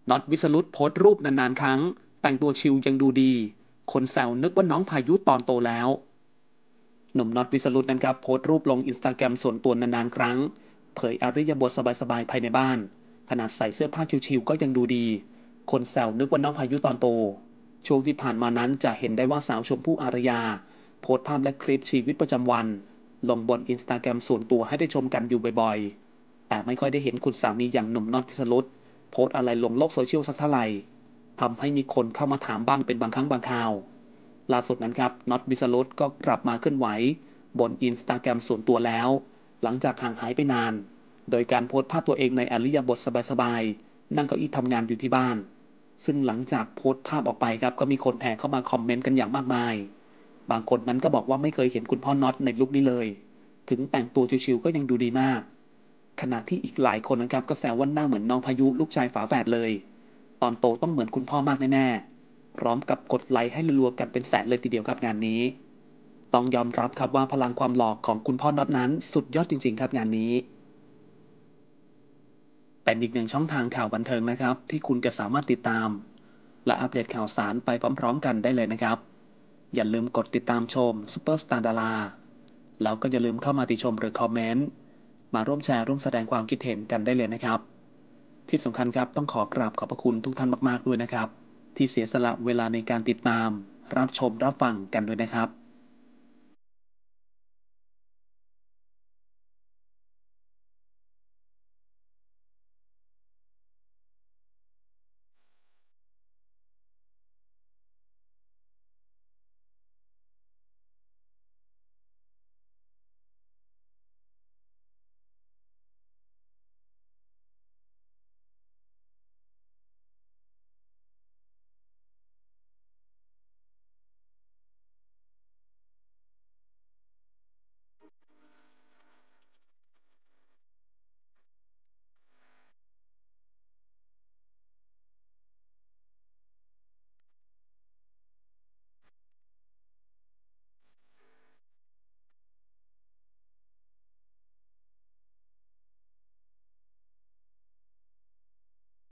น็อตวิสรุตโพสต์รูปนานๆครั้งแต่งตัวชิลยังดูดีคนแซวนึกว่าน้องพายุตอนโตแล้วหนุ่มน็อตวิสรุตนั้นครับโพสต์รูปลงอินสตาแกรมส่วนตัวนานๆครั้งเผยอริยบทสบายๆภายในบ้านขนาดใส่เสื้อผ้าชิลๆก็ยังดูดีคนแซวนึกว่าน้องพายุตอนโตช่วงที่ผ่านมานั้นจะเห็นได้ว่าสาวชมพู่อารยาโพสต์ภาพและคลิปชีวิตประจำวันลงบนอินสตาแกรมส่วนตัวให้ได้ชมกันอยู่บ่อยๆแต่ไม่ค่อยได้เห็นคุณสามีอย่างหนุ่มน็อตวิสรุตโพสต์อะไรลงโลกโซเชียลสักเท่าไหร่ ทำให้มีคนเข้ามาถามบ้างเป็นบางครั้งบางคราวล่าสุดนั้นครับน็อตวิสรุตก็กลับมาเคลื่อนไหวบนอินสตาแกรมส่วนตัวแล้วหลังจากห่างหายไปนานโดยการโพสต์ภาพตัวเองในอริยบทสบายๆนั่งเก้าอี้ทำงานอยู่ที่บ้านซึ่งหลังจากโพสต์ภาพออกไปครับก็มีคนแห่เข้ามาคอมเมนต์กันอย่างมากมายบางคนนั้นก็บอกว่าไม่เคยเห็นคุณพ่อน็อตในลุคนี้เลยถึงแต่งตัวชิวๆก็ยังดูดีมากขณะที่อีกหลายคนนะครับก็แซวว่าหน้าเหมือนน้องพายุลูกชายฝาแฝดเลย ตอนโตต้องเหมือนคุณพ่อมากแน่ๆพร้อมกับกดไลค์ให้รัวๆกันเป็นแสนเลยทีเดียวครับงานนี้ต้องยอมรับครับว่าพลังความหล่อของคุณพ่อน็อตนั้นสุดยอดจริงๆครับงานนี้เป็นอีกหนึ่งช่องทางข่าวบันเทิงนะครับที่คุณจะสามารถติดตามและอัปเดตข่าวสารไปพร้อมๆกันได้เลยนะครับอย่าลืมกดติดตามชมซูเปอร์สตาร์ดาราแล้วก็อย่าลืมเข้ามาติชมหรือคอมเมนต์มาร่วมแชร์ร่วมแสดงความคิดเห็นกันได้เลยนะครับ ที่สำคัญครับต้องขอกราบขอบพระคุณทุกท่านมากๆด้วยนะครับที่เสียสละเวลาในการติดตามรับชมรับฟังกันด้วยนะครับ